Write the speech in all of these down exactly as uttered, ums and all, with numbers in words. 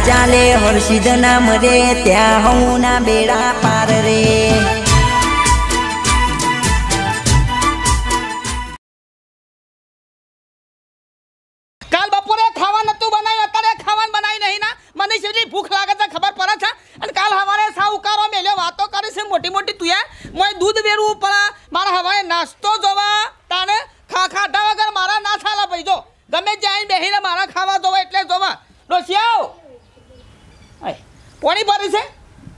ચાલે હર્ષિદ નામ રે ત્યાં હું ના બેડા પાર રે કાલ બપોરે ખાવા નતું બનાવ્યું અત્યારે ખાવાનું બનાવી નહીં ના મને જેટલી ભૂખ લાગે છે ખબર પડે છે અને કાલ હવારે સા ઉકારો મેલ્યો વાતો કરે છે મોટી મોટી તું યાર મોય દૂધ વેરવું પડે મારા હવારે નાસ્તો જોવા તાને ખા ખાધા વગર મારા ના ચાલે ભાઈ જો ગમે ત્યાં બેહીને મારા ખાવા જોવા એટલે જોવા ડોસિયાઓ આય પોણી ભરી છે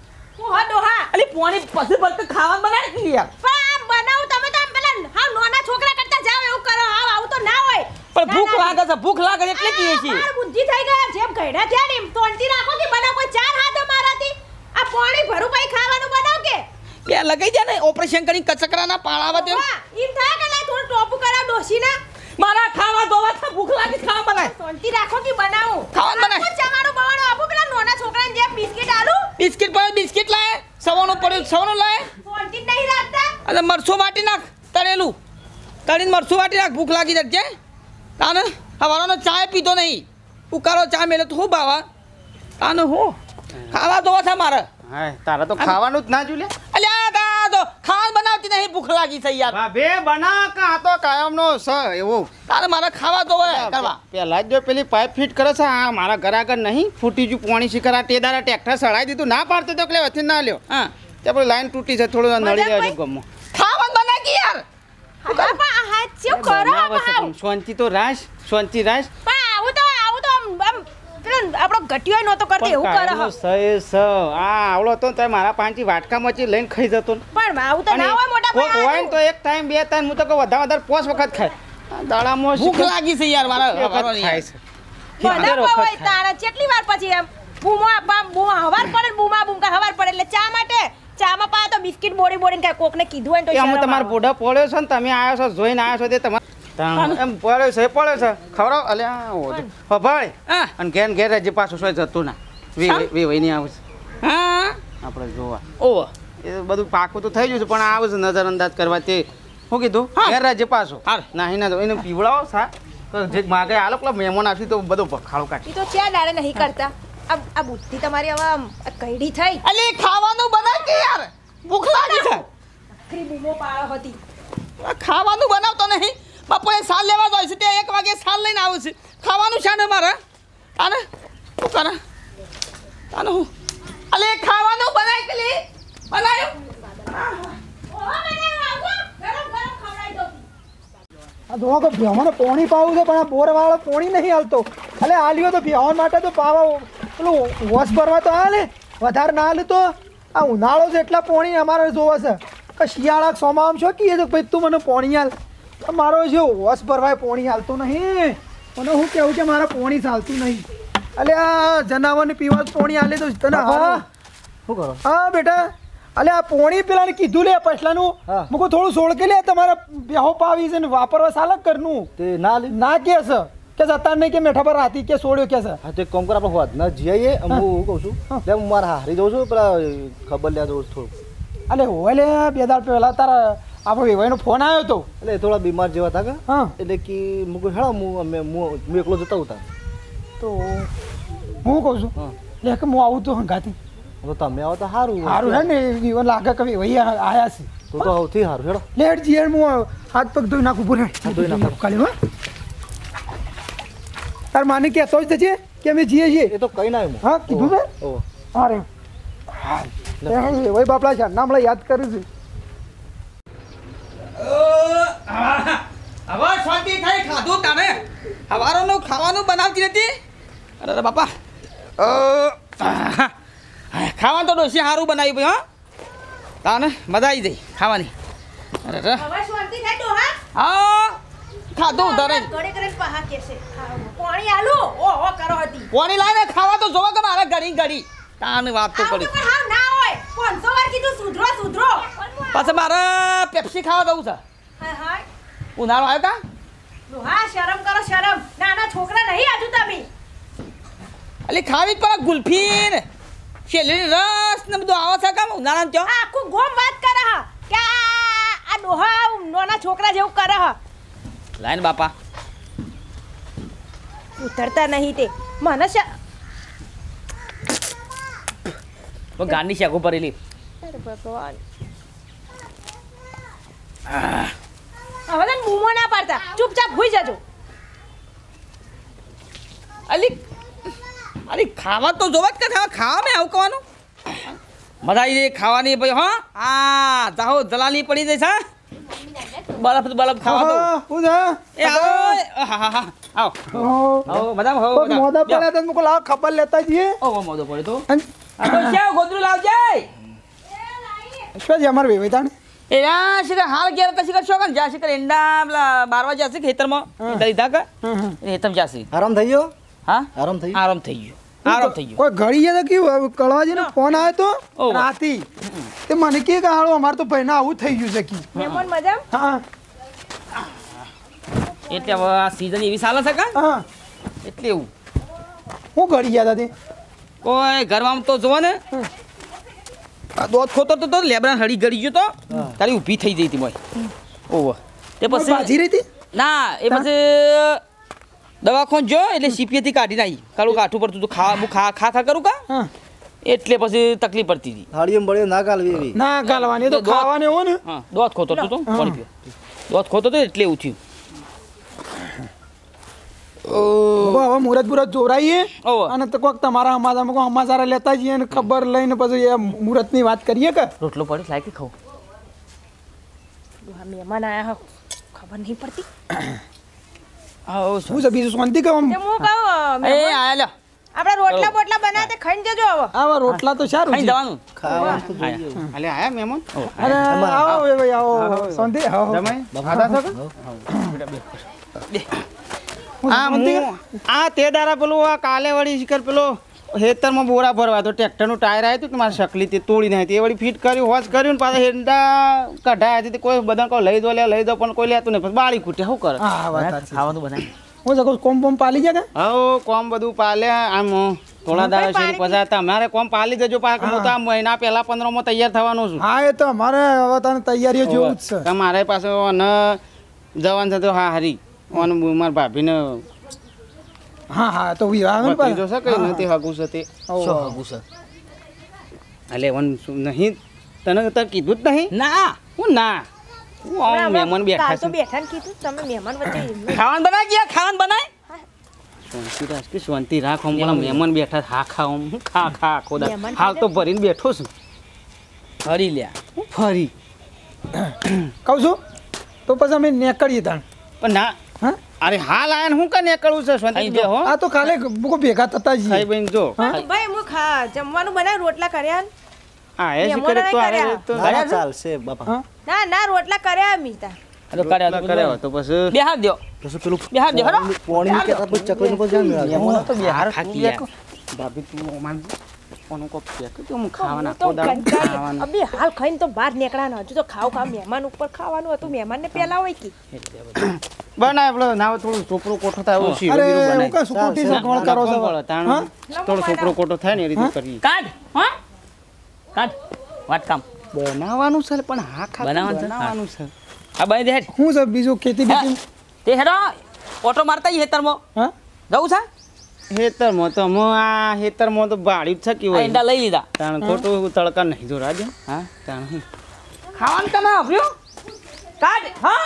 ઓહા ડોહા અલી પોણી પછી પછી ખાવાનું બનાવી કે યાર પણ બનાવ તમે તો આમ પેલા હા નાના છોકરા કરતા જાવ એવું કરો હા આવું તો ના હોય પણ ભૂખ લાગે છે ભૂખ લાગે એટલે કીએ છીએ માર બુદ્ધિ થઈ ગયા જેમ ઘડા થયા ને એમ તોંતી રાખો કે બનાવ કોઈ ચાર હાથ મારાથી આ પોણી ભરું ભાઈ ખાવાનું બનાવ કે બે લગાઈ જાય ને ઓપરેશન કરી કચકરાના પાળાવા દે ઈમ થાય કે ના થોડું ટોપુ કરાવ ડોશીના મારા ખાવા દોવા છે ભૂખ લાગી ખાવા બનાય તોંતી રાખો કે બનાવું ખાવાનું બનાય ચમાડું બવાડું આપો પેલા નાના છોકરાને જે બિસ્કિટ આલુ બિસ્કિટ પર બિસ્કિટ લાય સવાનું પડ્યું સવાનું લાય તોંતી નહીં રાખતા અને મરચું વાટી નાખ તળેલું તળીને મરચું વાટી નાખ ભૂખ લાગી જશે તાને હવારનો ચા પીતો નહીં ઉકાળો ચા મેલે તો હું બાવા તાને હું ખાવા દોવા છે મારે હા તારા તો ખાવાનું જ ના જોલે અલ્યા તા તો ખાવાનું બનાવતી નહીં ભૂખ લાગી છે યાર બે બના કા તો કાયમનો સ એવો તારે મારે ખાવા દોવા કરવા પેલા જ જો પેલી પાઇપ ફિટ કરે છે આ મારા ઘર આગળ નહીં ફૂટી જુ પોણી શિકરા તે દાડા ટ્રેક્ટર સડાઈ દીધું ના પાડતો તો એટલે વચ્ચે ના લ્યો હા તે પેલી લાઈન તૂટી છે થોડું નડી જાય છે ગમો ખાવાનું બનાવી કે યાર હા પણ હાથ ચેવ કરો આમ શાંતિ તો રાશ શાંતિ રાશ પણ આવું તો આવું તો આમ આમ પેલો આપણો ઘટ્યો નહોતો કરતો એવું કરે હ સહી સ આ આવડો તો તે મારા પાંચી વાટકા મચી લઈને ખાઈ જતો પણ આવું તો ના હોય મોટા કોક હોય ને તો એક ટાઈમ બે ટાઈમ હું તો કહું વધારે વધારે પોસ વખત ખાય દાડામાં ભૂખ લાગી છે યાર મારા ખાય છે બનાવવા હોય તારા કેટલી વાર પછી એમ બૂમા બામ બૂમા હવાર પડે બૂમા બૂમ કા હવાર પડે એટલે ચા માટે ચામાં પા તો બિસ્કિટ બોડી બોડીને કાય કોકને કીધું હોય તો એમ તમાર બોડા પડ્યો છે ને તમે આયો છો જોઈને આયો છો તે તમાર એમ પડ્યો છે પડ્યો છે ખવડાવ અલ્યા ઓજો ભાઈ અને ઘેર ઘેર હજી પાછું સોય જતું ના વી વી વઈ ની આવું હા આપણે જોવા ઓવો એ બધું પાકું તો થઈ ગયું છે પણ આવું છે નજર અંદાજ કરવા તે શું કીધું ઘેર હજી પાછું નાહી ના તો એને પીવડાવો સા તો જે માગે આલો પેલા મહેમાન આવશે તો બધો ભખાડો કાઢી તો ચા ડાળે નહીં કરતા આ બુદ્ધિ તમારી હવે આમ કઈડી થઈ અલી ખાવાનું બનાવ કે યાર ભૂખ લાગી છે આખરી બૂમો પાળો હતી ખાવાનું બનાવતો નહીં બપોરે સાલ લેવા જાય છે તે એક વાગે સાલ લઈને આવું છે ખાવાનું છે ને મારે તાને શું કરે તાને હું અલે ખાવાનું બનાવી પેલી બનાવ્યું આ દોવા તો ભેવાનો પોણી પાવું છે પણ આ બોરવાળો પોણી નહીં હાલતો અલે આલ્યો તો ભેવન માટે તો પાવા પેલું વોશ ભરવા તો હાલે વધારે ના હાલે તો આ ઉનાળો છે એટલા પોણી અમારે જોવે છે કે શિયાળા સોમામ છો કીએ તો ભાઈ તું મને પોણી હાલ મારો જે વોશ ભરવાય પોણી હાલતું નહીં મને હું કેવું છે મારા પોણી ચાલતું નહીં અલે આ જનાવરને પીવા પોણી હાલે તો તને હા શું કરો હા બેટા અલે આ પોણી પેલાને કીધું લે પછલાનું મુકો થોડું સોળ કે લે તમારે બેહો પાવી છે ને વાપરવા સાલક કરનું તે ના ના કે છે કે જતા નહીં કે મેઠા પર રાતી કે સોડ્યો કે છે હા તો એક કામ કર આપણે હોત ના જઈએ હું હું કહું છું એટલે હું મારા હારી જાઉં છું પેલા ખબર લેવા જાઉં છું થોડું અલે હોય લે બે દાડ પહેલા તારા આપણો વેવાઈનો ફોન આવ્યો હતો એટલે થોડા બીમાર જેવા હતા કે હા એટલે કે મુકો હેળો હું અમે હું એકલો જતા હતા તો હું કહું છું હા લે કે હું આવું તો હંગાતી તો તમે આવો તો સારું સારું હે ને જીવન લાગે કે વેવાઈ આયા છે તો તો સૌથી સારું હેડો લેટ જીએ હું હાથ પગ ધોઈ નાખું પૂરે ધોઈ નાખો કાલે હા તાર માને કહેતો જ છે કે અમે જીએ છીએ એ તો કઈ ના આવ્યું હા કીધું છે ઓ હા રે હા વેવાઈ બાપલા છે નામ યાદ કરું છું હવે શાંતિ થઈ ખાધું તાને હવારોનું ખાવાનું બનાવતી નથી અરે બાપા ખાવાનું તો ડોસી સારું બનાવ્યું ભાઈ હા તાને મજા આવી જઈ ખાવાની અરે હવે શાંતિ થાય તો હા હા ખાધું ધરે ગળે ગળે પહા કેસે પાણી આલુ ઓ ઓ કરો હતી પાણી લાવીને ખાવા તો જોવા કે મારે ઘડી ઘડી તાને વાત તો કરી પણ હાવ ના હોય પાંચસો વાર કીધું સુધરો સુધરો પાછા મારે પેપ્સી ખાવા જવું છે હાય હાય ઉનાળો આવ્યો કા હા શરમ કરો શરમ નાના છોકરા નહીં આજુ તમે અલી ખાવી જ પડે ગુલ્ફી ને શેરડીનો રસ ને બધું આવે છે કામ ઉનાળામાં ચો આખું ગોમ વાત કરે હા કે આ આ ડોહા નાના છોકરા જેવું કરે હા લાઈન બાપા ઉતરતા નહીં તે મને તો ગાંડી શેકો ભરેલી અરે ભગવાન હવે તને બૂમો ના પાડતા ચૂપચાપ હોઈ જજો અલી અલી ખાવા તો જોવા જ કે ખાવા ખાવા મેં આવું કહેવાનું મજા આવી જાય ખાવાની ભાઈ હા આ જાહો દલાલી પડી જાય છે બરફ બરફ ખાવા દો હું છે એ આવો હા હા હા આવો આવો મજામાં હો કોઈ મોદા પડ્યા તો મુકો લાવ ખબર લેતા જઈએ ઓ મોદો પડે તો અને આ તો ક્યાં ગોદરું લાવજે શું છે અમાર વેવાઈ તાણ એ આ શિખર હાલ ગયા તો શિખર શોકન જા શિખર એંડા પેલા બારવા જાશે ખેતરમાં એંડા લીધા કે ખેતરમાં જાશે આરામ થઈ ગયો હા આરામ થઈ ગયો આરામ થઈ ગયો આરામ થઈ ગયો કોઈ ઘડીએ તો કેવું કળવાજીનો ફોન આવ્યો તો ઓહ. રાતી તે મને કે કે હાલો અમાર તો ભાઈને આવું થઈ ગયું છે કી મહેમાન મજા હા એટલે હવે આ સીઝન એવી ચાલે છે કા હા એટલે એવું હું ઘડી ગયા હતા તે કોઈ ઘરમાં તો જોવો ને આ દોત ખોતો તો તો લેબરા હળી ગળી ગયો તો તારી ઊભી થઈ જઈ હતી મોય ઓહો તે બાજી પછી રહી હતી ના એ પછી દવાખાન જો એટલે સીપીએથી કાઢી નાખી કાળું કાઠું પડતું હતું ખા હું ખા ખા ખા કરું કા હા એટલે પછી તકલીફ પડતી હતી થાળીએ બળ્યો ના કાલવી એવી ના ગાલવાની એ તો દોત- ખાવાની હો ને હા દોત ખોતો તો પાણી પીઓ દોત ખોતો તો એટલે એવું થયું હવે હવે મુરત બુરત જોરાઈએ ઓહો. અને તો કોક તમારા અમાજામાં કોઈ અમાજારા લેતા જઈએ અને ખબર લઈને પછી એ મુહૂર્તની વાત કરીએ કે રોટલો પડે લાયકી ખાવ આ મહેમાન આયા હો ખબર નહીં પડતી આવો શું છે બીજું શાંતિ કે આમ તે હું કહું એ આયા લ્યો આપણે રોટલા બોટલા બનાવે તે ખાઈને જજો હવે આવા રોટલા તો સારું ખાઈ છે જવાનું ખાવાનું તો જોઈએ આયા અલે આયા મહેમાન અરે આવો એ ભાઈ આવો શાંતિ આવો જમાઈ આદા છો કે આ શાંતિ હું આ તે દારા પેલું આ કાલે વળી શિખર પેલો હેતરમાં બોરા ભરવા તો ટ્રેક્ટરનું ટાયર આવ્યું હતું કે મારે શકલી તે તોડી નાખી એ વળી ફિટ કર્યું હોશ કર્યું ને પાછા હેંડા કઢાયા હતી તે કોઈ બધા કોઈ લઈ દો લે લઈ દો પણ કોઈ લેતું નહીં પછી બાળી કૂટે શું કરે હા વાત સાચી. ખાવાનું બનાવી હું જગો કોમ બોમ પાલી ગયા કે હો કોમ બધું પાલ્યા આમ થોડા દાડા શેરી પછી તમારે કોમ પાલી દેજો પાક હું તો આ મહિના પહેલા પંદરમાં તૈયાર થવાનો છું હા એ તો અમારે હવે તને તૈયારીઓ જેવું જ છે તમારે પાસે ન જવાન થતો હા હરી ઓન મારા ભાભીને હા હા તો વી આવે ને ભત્રીજો પાછા. છે કઈ નથી હગું છે તે શું હગું છે અલે વન શું નહીં તને તને કીધું જ નહીં ના હું ના હું આમ મહેમાન બેઠા કાલ તો છે બેઠા ને કીધું તમે મહેમાન વચ્ચે ખાવાનું બનાવી ગયા ખાવાનું બનાય શાંતિ રાખ કે શાંતિ રાખ આમ પેલા મહેમાન બેઠા છે. હા ખા આમ હું ખા ખા આખો દા મહેમાન હાલ તો ભરીને બેઠો છું હરી લ્યા હું ફરી કહું છું તો પછી અમે નીકળીએ તાણ પણ ના હા અરે હાલ આયા ને હું કઈ નીકળવું છે શાંતિ ખાઈ બે હો આ તો કાલે બહુ ભેગા થતા ખાઈ જઈએ બેન જો ભાઈ હું ખા જમવાનું બનાવ્યું રોટલા કર્યા ને. હા એ શી કરે તો આવે તો ના, ના, ચાલશે બાપા હા ના ના રોટલા કર્યા મીતા તો કર્યા તો કરે તો પછી બેહાર દ્યો પછી પેલું બેહાર દ્યો હરો પોણી ની કેતા પછી ચકલી નું પછી જાણ મહેમાનો તો બેહાર તું ખાકી બેઠો. ભાભી તું ઓમાન કોનું કોક ફેંક તો હું ખાવાના તો આખો દાડો કંટાળી. ખાવાનું અબે હાલ ખાઈને તો બહાર નીકળાના હજુ તો ખાવ ખાવ મહેમાન ઉપર ખાવાનું હતું મહેમાનને પેલા હોય કે બનાય પેલો નાવ થોડું ચોપડો કોઠો થાય એવું શીરો અરે બીરો હું બનાય કઈ સુકુટી સગવડ કરો છો પડે, તાણ થોડો ચોપડો કોઠો થાય ને એ રીતે કરીએ કાઢ હા કાઢ વાત કામ બનાવવાનું છે પણ હા ખા બનાવવાનું છે? બનાવવાનું છે આ બાઈ દે હેડ શું છે બીજું ખેતી બીતી તે હેડો ઓટો મારતા ઈ હેતરમાં હા જવું છે હેતરમાં તો હું આ હેતરમાં તો બાળી જ છકી આ હોય ઈંડા લઈ લીધા તાણ ખોટું તડકા નહીં જો રાજે હા તાણ હું ખાવાનું તમે આપ્યું કાઢ હા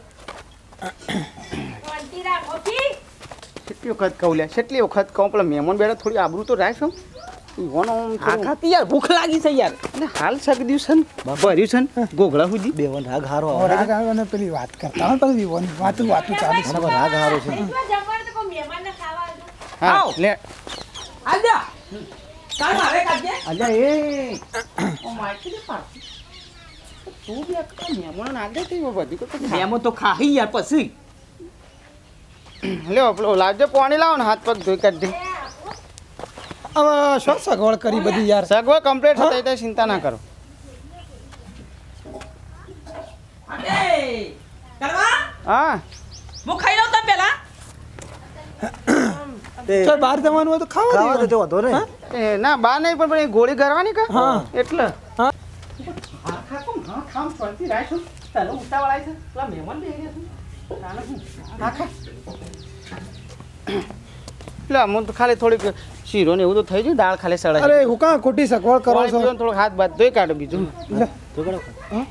શાંતિ રાખો કી. કેટલી વખત કહું લે કેટલી વખત કહું પેલા મહેમાન બેઠા થોડી આબરૂ તો રાખ છો ઈવોનો આમ આ થોડું- ખાતી યાર ભૂખ લાગી છે યાર અને હાલ શક દિવસ છે ને ભર્યું છે ને ગોગળા સુધી બેવન રાગ હારો હવે રાગ આવે ને પેલી વાત કરતા હોય પછી વિવોની વાતું વાતું ચાલુ છે મને પણ રાગ હારો છે એટલું જમવાનું તો કોઈ મહેમાનને ખાવા હતું. હા આવ. લે હાલ જા કાલ મારે કાઢજે અલ્યા એ ઓ મારતી દે પાછી તું બી આ મહેમાન આગળ થઈ બધી કોઈ મેમો તો ખાહી યાર પછી લ્યો પેલો લાવજો પાણી લાવો ને હાથ પગ ધોઈ કાઢી હવે શું સગવડ કરી બધી યાર સગવડ કમ્પ્લીટ થઈ તો ચિંતા ના કરો અરે કરવા હા હું ખાઈ લઉં તમ પેલા તે ચાલ બહાર જવાનું હોય તો ખાવા ખાવા તો દેવાનું. જો હતો ને એ ના બા નહીં પણ પેલી ગોળી કરવાની કા હા. એટલે હા. હા ખા કોમ હા ખામ શાંતિ રાખો તને ઉતાવળાય છે પેલા મહેમાન બેહી ગયા છે તાને હું હા ખા લે હું તો ખાલી થોડીક શીરો ને એવું તો થઈ ગયું દાળ ખાલી સળે અરે હું કાં ખોટી સગવડ કરો છો થોડું હાથ બાદ ધોઈ કાઢો બીજું તો કરો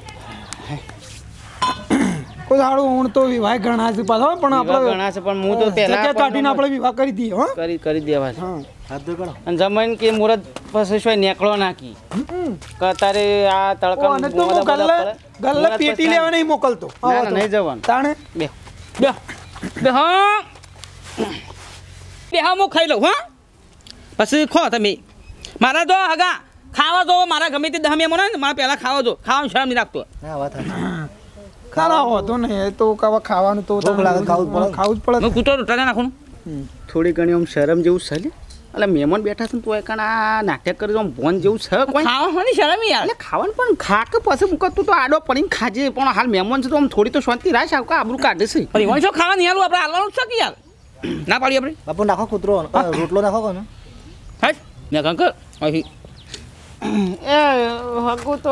કોઈ સારું હું તો વિવાહ ગણા છે પાછો પણ વિવાહ આપણે ઘણા છે પણ હું તો પહેલા જગ્યા કાઢીને આપણે વિવાહ કરી દઈએ હો કરી કરી દેવા છે હા હાથ ધોઈ કરો અને જમાઈને કે મુરત પછી શું નેકળો નાખી કે તારે આ તડકા અને તો હું ગલ્લે ગલ્લે પેટી લેવા નહીં મોકલતો ના ના નહીં જવાનું તાણે બે બે બે હા બે હા હું ખાઈ લઉં હા પછી ખો તમે મારા તો હગા ખાવા દો મારા ગમે તે દહ મેમો ને મારા પહેલાં ખાવા દો ખાવાનું શરમ નહીં રાખતો ના વાત સાચી ખાના હોતો નહીં એ તો કાવા ખાવાનું તો ભૂખ લાગે, ખાવું જ પડે. ખાવું જ પડે હું કૂતો રોટા નાખું થોડી ઘણી આમ શરમ જેવું છે લે એટલે મહેમાન બેઠા છે ને તો એ કણ આ નાટક કરી આમ ભોન જેવું છે કોઈ ખાવાની શરમ યાર એટલે ખાવાનું પણ ખા કે પછી મૂકત તું તો આડો પડીને ખાજે પણ હાલ મહેમાન છે તો આમ થોડી તો શાંતિ રાખ આવ આબરું કાઢે છે પણ એમાં શું ખાવા નહીં હાલું આપણે હાલવાનું જ છે કે યાર ના પાડીએ આપણે બાપુ નાખો કૂતરો અ, રોટલો નાખો કોને હે ને કંકર અહીં એ હગું તો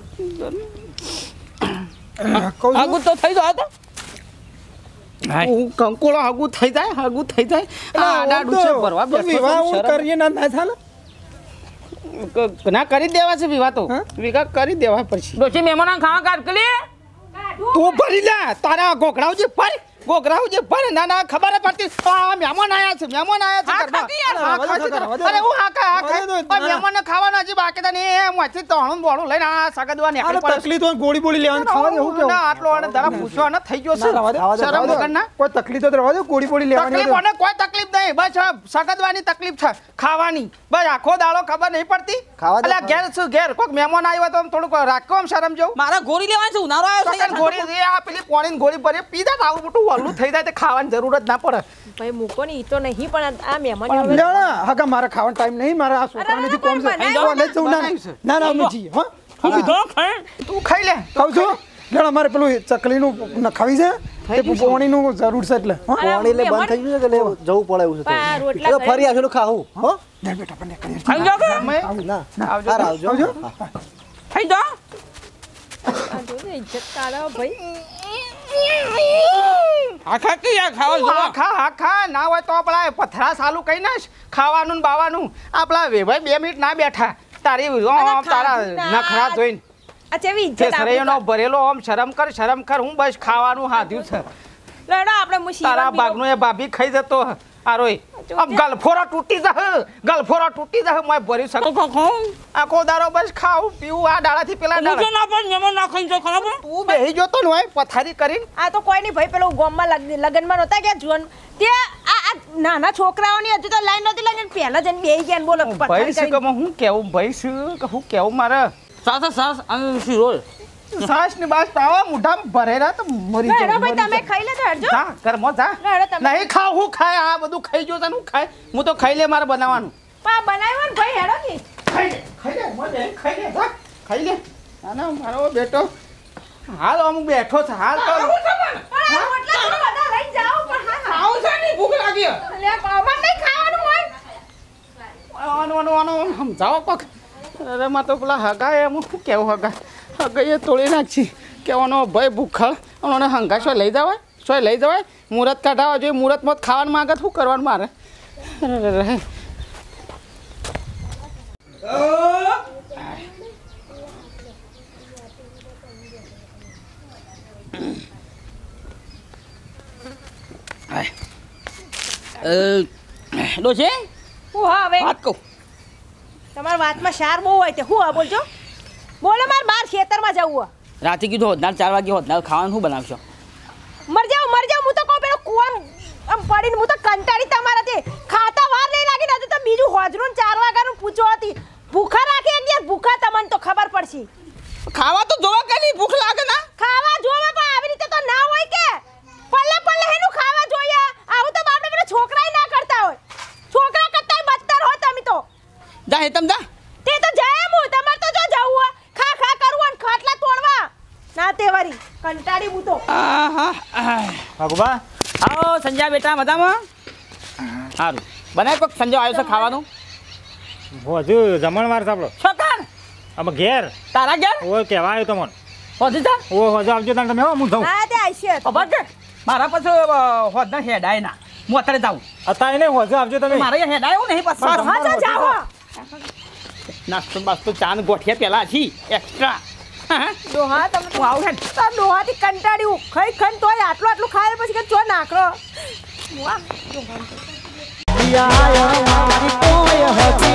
કહું છું આગું તો થઈ જાય તો હું કંકોળો હગું થઈ જાય હગું થઈ જાય આ આડા ડૂચે ભરવા તો બેઠો વિવાહ છું, હું શરમ. કરીએ ના ના થાય ક- ના કરી જ દેવા છે વિવાહ તો હા? વિવાહ કરી જ દેવા પછી ડોશી મહેમાન ખાવા કાઢ કે લે તું ભરી લે તારા ગોગરાઓ જે ભર ગોગરાઓ જે ભર ના ના ખબર જ પડતી આ મહેમાન આયા છે મહેમાન આયા છે હા, ઘરમાં. ખાતી યાર. હા, રવા દે, ખાતી રવા દે. અરે હું હા ખા, હા ખા. રવા દે, આ મહેમાનને ખાવાનું હજી બાકી હતા ને એ મોંથી તોણું બોણું લઈને આ સગદવા નીકળી આને પડે. તકલીફ હોય ગોળી બોળી લેવાની ખાવા દે હું કેવું ના, આટલો આને ધરા પૂછ્યો ને થઈ ગયો છે ના, રવા દે, ખાવા દે, શરમ ખાવા દે. વગરના. કોઈ તકલીફ તો રહેવા દે ગોળી બોળી લેવાની તકલીફ હોય તો. મને કોઈ તકલીફ નહીં બસ આ સગદવાની તકલીફ છે ખાવાની બસ આખો દાડો ખબર નહીં પડતી ખાવા દે, અલ્યા ઘેર શું ઘેર કોઈક મહેમાન આવ્યો હોય તો આમ થોડુંક રાખો આમ શરમ જેવું મારા ગોળી લેવાની છે ઉનાળો આવ્યો છે સગન ગોળી દે, આ પેલી પોણીની ગોળી ભરી પીધા તો આવું મોટું વલ્લું થઈ જાય તો ખાવાની જરૂર જ ના પડે ભાઈ મૂકો ને ઈ તો નહીં પણ આ મહેમાન પણ હવે લે ના, હગા મારે ખાવાનો ટાઈમ નહીં મારે આ છોકરાનેથી કોમ છે બનાવ્યું. કોલેજ જવું ના બનાવ્યું છે. ના ના અમે જઈએ હો હું કીધો ખાય તું ખાઈ લે કહું છું લેણ અમારે પેલું ચકલીનું નખાવી છે તે પોણીનું જરૂર છે એટલે હો પાણી એટલે બંધ થઈ ગયું છે કે લે જવું પડે એવું છે પા, તો. રોટલા એ તો ફરી આવશે તો ખાવું હો લે બેટા પણ નીકળી ખાઈ જાઓ કે અમે ના આવજો. હાર આવજો આવજો. હા. ખાઈ જાઓ આ જોજે, ઇજ્જત કાઢો ભાઈ આ ખા કે યાર ખાવા જો હા ખા હા ખા ના હોય તો પેલા પથરા સાલું કઈ ના ખાવાનું ને બાવાનું આપણા વેભાઈ બે મિનિટ ના બેઠા તારી આમ તારા ખાધું ના. નખરા જોઈને આ ચેવી તે ઇજ્જત સરેનો આપણી ભરેલો આમ શરમ કર શરમ કર હું બસ ખાવાનું હાધ્યું છે લડો આપણે હું શીરો તારા બીરો- બાગનો એ ભાભી ખાઈ જતો આરોય આમ ગલફોરા તૂટી જહ ગલફોરા તૂટી જહ મોય ભરી તો શકો ખાઉં આખો દારો બસ ખાવું પીવું આ દાડાથી પેલા હું દાડા ના પણ મહેમાન ના ખાઈ જાઓ ખરાબ તું બેહી જોતો ને હોય પથારી કરીને આ તો કોઈ નહીં ભાઈ પેલો ગોમમાં લગ- લગનમાં નહોતા ગયા જુવાન તે આ આ નાના છોકરાઓની હજુ તો લાઈન નહોતી લાગી ને પહેલા જઈને બેહી ગયા ને બોલો ભાઈ પથારી શું કરીને. કે હું કેવું ભાઈ શું કે હું કેવું મારે સાસ સાસ અને શીરો સાસ ને બાસ પાવા મુઢામાં ભરેલા તો મરી હેડો જાઉં, ભાઈ મરી તમે જાઉં. ખાઈ લેજો હરજો જા ઘરમાં જા હેડો તમે નહીં ખાવ હું ખાય આ બધું ખાઈ જો તને હું ખાય હું તો ખાઈ લે મારે બનાવવાનું પા બનાવ્યો ને ભાઈ હેડો કે ખાઈ લે ખાઈ લે મજે ખાઈ લે જા ખાઈ લે ના ના મારો બેટો હાલ અમુક બેઠો છે હાલ તો અરે રોટલા તો બધા લઈને જાઓ પણ હા હા આવું છે ને ભૂખ લાગી લે અમાર નહીં ખાવાનું હોય આનો આનો આનો સમજાવો કોક અરે માં તો પેલા હગાય એમ શું કેવું હગા હગાઈએ તોડી નાખી કેવાનો ભાઈ ભૂખા અને હંગા શું લઈ જવાય શું લઈ જવાય મુહૂર્ત કાઢાવા જોઈએ મુહૂર્તમાં જ ખાવાનું માંગે શું કરવાનું મારે અરે રે રે. ડોશી હું હા હવે વાત કહું તમારી વાતમાં શાર બહુ હોય તે હું હા બોલજો બોલો માર બાર ખેતરમાં જવું હોય રાતે કીધું હોદનાર ચાર વાગે હોદનાર ખાવાનું શું બનાવશો મર જાવ મર જાવ હું તો કહું પેલો કુવામ આમ પડીને હું તો કંટાળી તમારાથી ખાતા વાર નહીં લાગી ને હજુ તો બીજું હોજરું ને ચાર વાગ્યાનું પૂછો હતી ભૂખા રાખે એક દિવસ ભૂખા તમને તો ખબર પડશે ખાવા તો જોવા કે નહીં ભૂખ લાગે ના ખાવા જોવે પણ આવી રીતે તો ના હોય કે પલ્લે પલ્લે હેનું ખાવા જોઈએ આવું તો બાપડે પેલા છોકરાય ના કરતા હોય છોકરા કરતાય બદતર હો તમે તો જા હેતમ જા તે તો જાય હું તમારે તો જો જવું હોય ખા ખા કરવું અને ખાટલા તોડવા ના તે વરી કંટાળી હું તો આહા ભગવા આવો સંજય બેટા મજામાં સારું બનાય કોક સંજય આવ્યો છે ખાવાનું હજુ જમણવાર છે આપણો છોકર અમે ઘેર તારા ઘેર ઓ કહેવા આવ્યો તમને હોદી જા ઓ હજુ આવજો તાણ તમે હો હું જાઉં હા તે આઈશે ખબર છે મારા પછી હોદના હેડાય ના હું અત્યારે જાઉં અત્યારે નહીં હોજે આવજો તમે મારે હેડ આવ્યો નહીં પાછો હા જા જાઓ નાસ્તો બાસ્તો ચાન ગોઠિયા પેલા છી એક્સ્ટ્રા ડોહા તમે હું આવું હેડ તો ડોહાથી કંટાળ્યું ખાઈ ખાઈને તોય આટલું આટલું ખાય પછી કે ચો નાખરો વાહ ડોહા